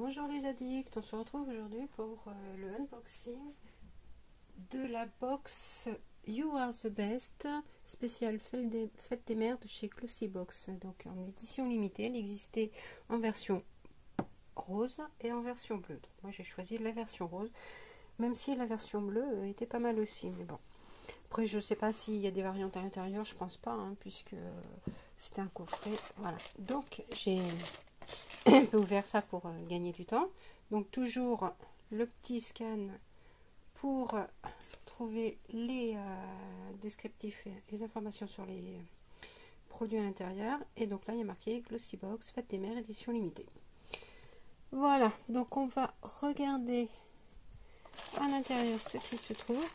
Bonjour les addicts, on se retrouve aujourd'hui pour le unboxing de la box You Are The Best spéciale Fête des Mères de chez Glossybox. Donc en édition limitée, elle existait en version rose et en version bleue. Donc moi j'ai choisi la version rose, même si la version bleue était pas mal aussi. Mais bon, après je sais pas s'il y a des variantes à l'intérieur, je pense pas, hein, puisque c'était un coffret. Voilà, donc j'ai ouvert ça pour gagner du temps. Donc toujours le petit scan pour trouver les descriptifs et les informations sur les produits à l'intérieur. Et donc là il y a marqué Glossybox Fête des Mères édition limitée. Voilà, donc on va regarder à l'intérieur ce qui se trouve.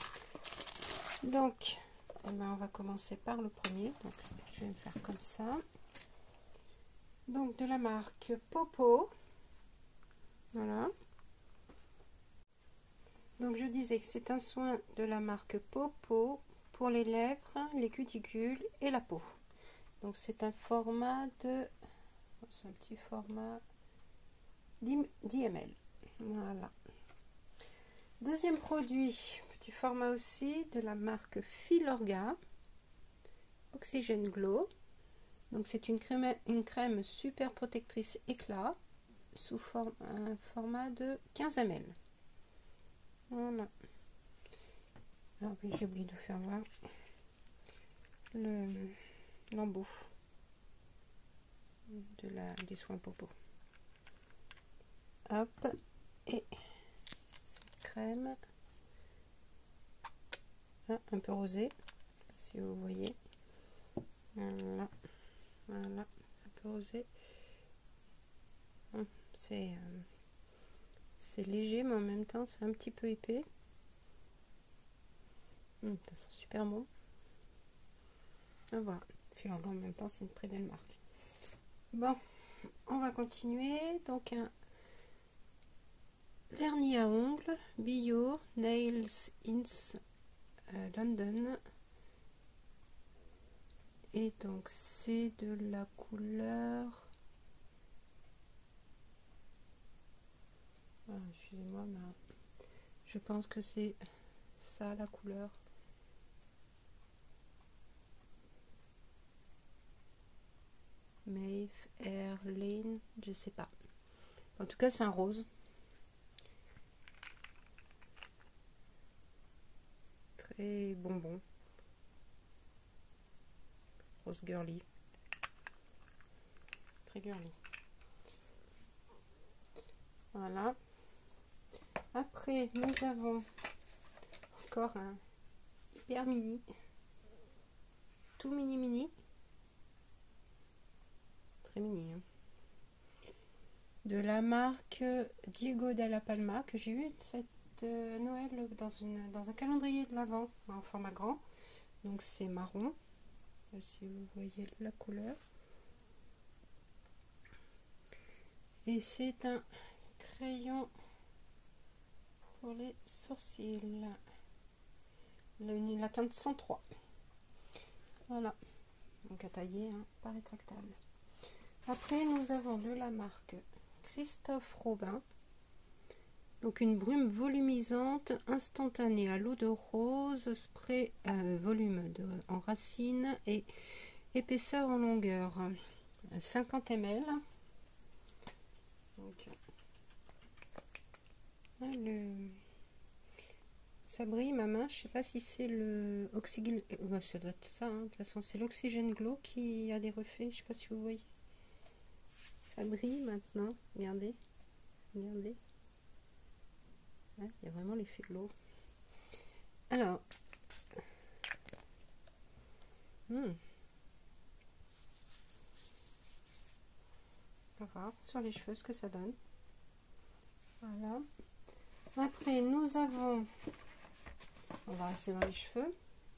Donc eh ben, on va commencer par le premier. Donc je vais me faire comme ça. Donc de la marque Popo. Voilà. Donc je disais que c'est un soin de la marque Popo pour les lèvres, les cuticules et la peau. Donc c'est un format de... C'est un petit format 10 ml. Voilà. Deuxième produit, petit format aussi de la marque Filorga. Oxygène Glow. Donc c'est une crème super protectrice éclat sous un format de 15 ml. Voilà. Ah oui, j'ai oublié de vous faire voir l'embout des soins Popo. Hop, et cette crème, un peu rosée, si vous voyez. Voilà, voilà, un peu rosé. C'est léger, mais en même temps, c'est un petit peu épais. Ça sent super bon. Ah, voilà, Filorga en même temps, c'est une très belle marque. Bon, on va continuer. Donc un vernis à ongles Bio Nails Ins London. Et donc c'est de la couleur... Ah, excusez-moi, mais je pense que c'est ça la couleur. Maeve Air Lane, je sais pas. En tout cas, c'est un rose. Très bonbon. Rose girly. Très girly. Voilà. Après, nous avons encore un hyper mini. Tout mini mini. Très mini. Hein. De la marque Diego Della Palma que j'ai eu cette Noël dans un calendrier de l'Avent en format grand. Donc c'est marron. Si vous voyez la couleur. Et c'est un crayon pour les sourcils. La teinte 103. Voilà. Donc à tailler, hein, pas rétractable. Après, nous avons de la marque Christophe Robin. Donc une brume volumisante instantanée à l'eau de rose, spray volume en racine et épaisseur en longueur. 50 ml. Donc, ça brille ma main. Je sais pas si c'est le oxygène. Ça doit être ça. Hein. De toute façon, c'est l'Oxygène Glow qui a des reflets. Je sais pas si vous voyez. Ça brille maintenant. Regardez. Regardez. Ouais, il y a vraiment l'effet de l'eau. Alors. On va voir sur les cheveux ce que ça donne. Voilà. Après, nous avons... On va rester dans les cheveux.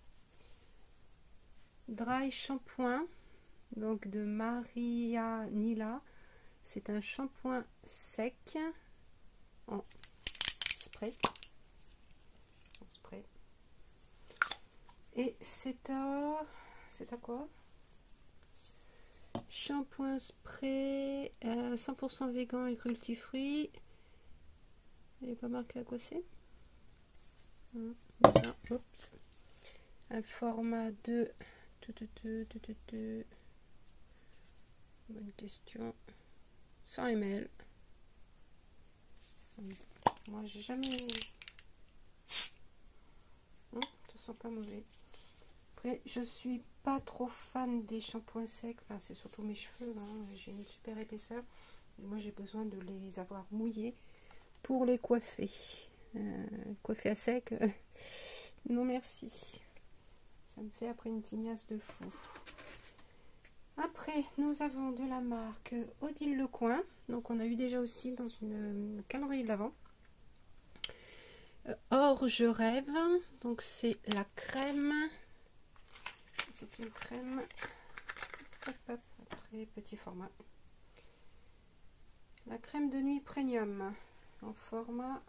Dry Shampoing. Donc de Maria Nila. C'est un shampoing sec en spray. Et c'est à quoi? Shampoing spray 100% vegan et cruelty free. Il n'est pas marqué à quoi c'est. Voilà, oups. Un format de... Bonne question. 100 ml. Moi, j'ai jamais... ça sent pas mauvais. Après, je suis pas trop fan des shampoings secs. Enfin, c'est surtout mes cheveux. Hein. J'ai une super épaisseur. Et moi, j'ai besoin de les avoir mouillés pour les coiffer. Coiffer à sec, non merci. Ça me fait après une tignasse de fou. Après, nous avons de la marque Odile Lecoin. Donc, on a eu déjà aussi dans une calendrier de l'Avent. Or, je rêve. Donc, c'est la crème. C'est une crème. Hop, hop, très petit format. La crème de nuit premium en format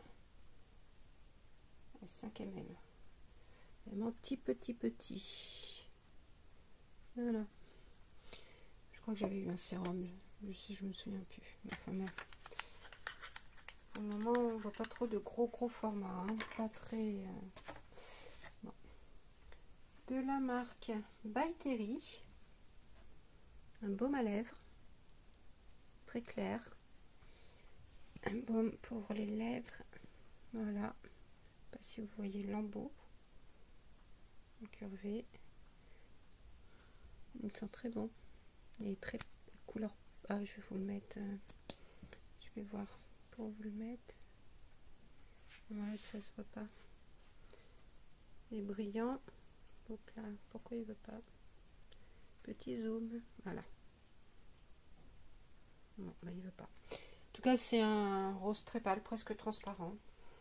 5 ml. Vraiment petit. Voilà. Je crois que j'avais eu un sérum. Je me souviens plus. Enfin, bon. Pour le moment, on voit pas trop de gros formats. Hein. Pas très... bon. De la marque By Terry. Un baume à lèvres. Très clair. Un baume pour les lèvres. Voilà. Je sais pas si vous voyez l'embout. Curvé. Il sent très bon. Il est très couleur. Ah, je vais vous le mettre. Je vais voir pour vous le mettre. Ouais, ça se voit pas. Il est brillant. Donc là, pourquoi il veut pas? Petit zoom. Voilà. Non, là, il veut pas. En tout cas, c'est un rose très pâle, presque transparent.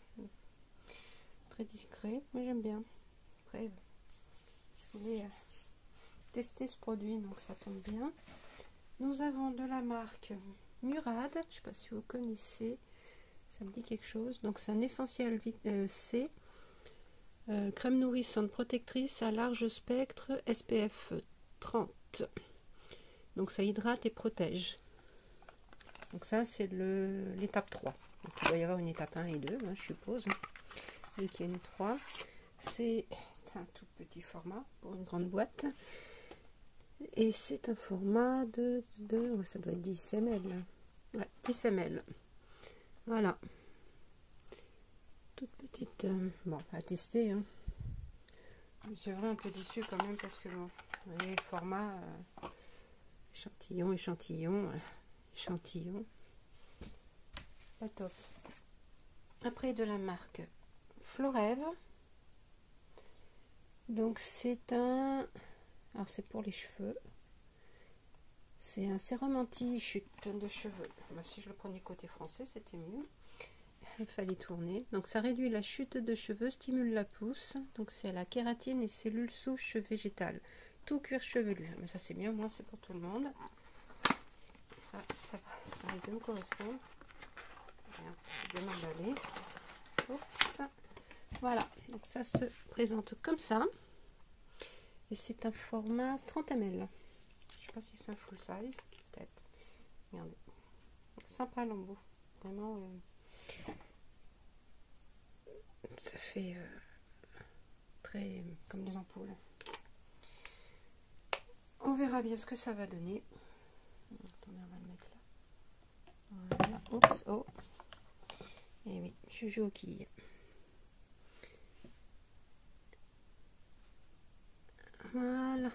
Très discret. Moi, j'aime bien. Après, je voulais tester ce produit, donc ça tombe bien. Nous avons de la marque Murad. Je sais pas si vous connaissez. Ça me dit quelque chose. Donc, c'est un essentiel C. Crème nourrissante protectrice à large spectre SPF 30. Donc, ça hydrate et protège. Donc, ça, c'est l'étape 3. Donc, il doit y avoir une étape 1 et 2, hein, je suppose. Vu qu'il y a une 3. C'est un tout petit format pour une grande boîte. Et c'est un format de ça doit être 10 ml. Ouais, 10 ml. Voilà. Toute petite. Bon, à tester. Hein. Je suis vraiment un peu déçue quand même parce que bon, les formats échantillon. Pas top. Après, de la marque Florève. Donc, c'est un. Alors, c'est pour les cheveux. C'est un sérum anti-chute de cheveux. Ben, si je le prenais côté français, c'était mieux. Il fallait tourner. Donc, ça réduit la chute de cheveux, stimule la pousse. Donc, c'est la kératine et cellules souches végétales. Tout cuir chevelu. Mais ça, c'est bien. Moi, c'est pour tout le monde. Ça risque de me correspondre. Je vais bien emballé. Oups. Voilà. Donc, ça se présente comme ça. Et c'est un format 30 ml. Je sais pas si c'est un full size. Peut-être. Regardez. Sympa l'embout. Vraiment. Ça fait très comme des ampoules. On verra bien ce que ça va donner. Attendez, on va le mettre là. Voilà. Oups. Oh. Et oui, je joue aux quilles. Voilà.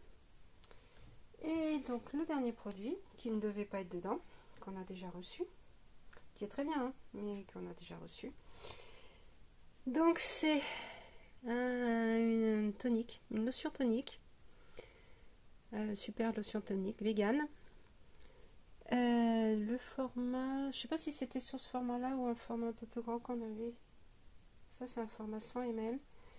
Et donc le dernier produit qui ne devait pas être dedans, qu'on a déjà reçu, qui est très bien, hein, mais qu'on a déjà reçu. Donc c'est une tonique, une lotion tonique, super lotion tonique, vegan. Le format, je sais pas si c'était sur ce format là ou un format un peu plus grand qu'on avait. Ça c'est un format 100 ml.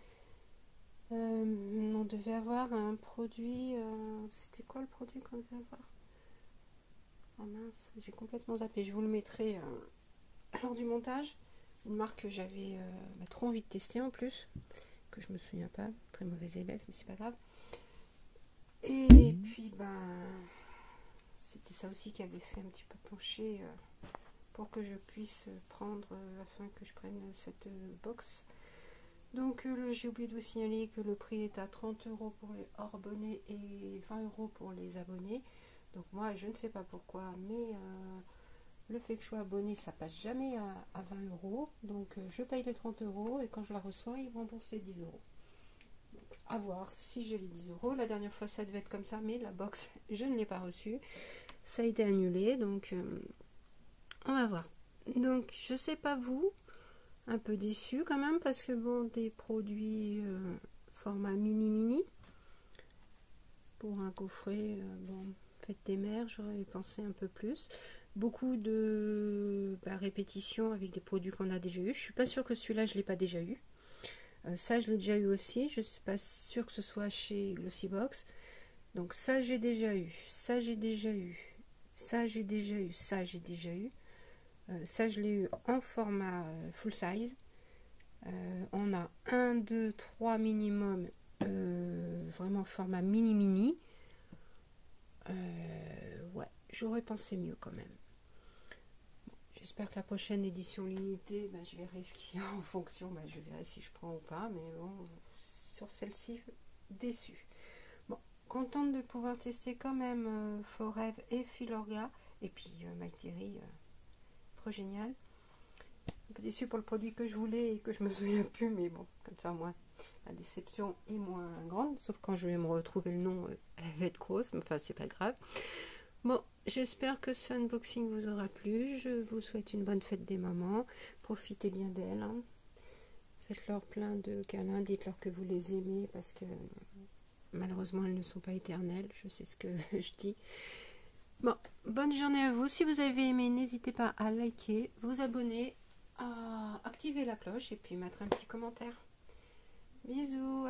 On devait avoir un produit, c'était quoi le produit qu'on devait avoir? Oh mince, j'ai complètement zappé, je vous le mettrai lors du montage. Une marque que j'avais trop envie de tester en plus, que je me souviens pas, très mauvais élève, mais c'est pas grave. Et puis c'était ça aussi qui avait fait un petit peu pencher pour que je puisse prendre, afin que je prenne cette box. Donc j'ai oublié de vous signaler que le prix est à 30 € pour les hors abonnés et 20 € pour les abonnés. Donc moi je ne sais pas pourquoi, mais le fait que je sois abonné, ça passe jamais à 20 €. Donc je paye les 30 € et quand je la reçois, ils remboursent les 10 €. Donc, à voir si j'ai les 10 €. La dernière fois ça devait être comme ça, mais la box je ne l'ai pas reçue. Ça a été annulé, donc on va voir. Donc je sais pas vous, un peu déçu quand même parce que bon, des produits format mini pour un coffret, bon, fête des mères, j'aurais pensé un peu plus. Beaucoup de répétitions avec des produits qu'on a déjà eu. Je suis pas sûre que celui-là je l'ai pas déjà eu. Ça je l'ai déjà eu aussi. Je suis pas sûre que ce soit chez Glossybox. Donc ça j'ai déjà eu. Ça j'ai déjà eu. Ça j'ai déjà eu. Ça j'ai déjà eu. Ça je l'ai eu en format full size. On a 1, 2, 3 minimum. Vraiment format mini. Ouais, j'aurais pensé mieux quand même. J'espère que la prochaine édition limitée, je verrai ce qu'il y a en fonction, je verrai si je prends ou pas, mais bon, sur celle-ci, déçue. Bon, contente de pouvoir tester quand même Forever et Filorga, et puis MyTerry, trop génial. Un peu déçue pour le produit que je voulais et que je me souviens plus, mais bon, comme ça, moi, la déception est moins grande, sauf quand je vais me retrouver le nom, elle va être grosse, mais enfin, c'est pas grave. Bon, j'espère que ce unboxing vous aura plu. Je vous souhaite une bonne fête des mamans. Profitez bien d'elles. Hein. Faites-leur plein de câlins. Dites-leur que vous les aimez parce que malheureusement, elles ne sont pas éternelles. Je sais ce que je dis. Bon, bonne journée à vous. Si vous avez aimé, n'hésitez pas à liker, vous abonner, à activer la cloche et puis mettre un petit commentaire. Bisous.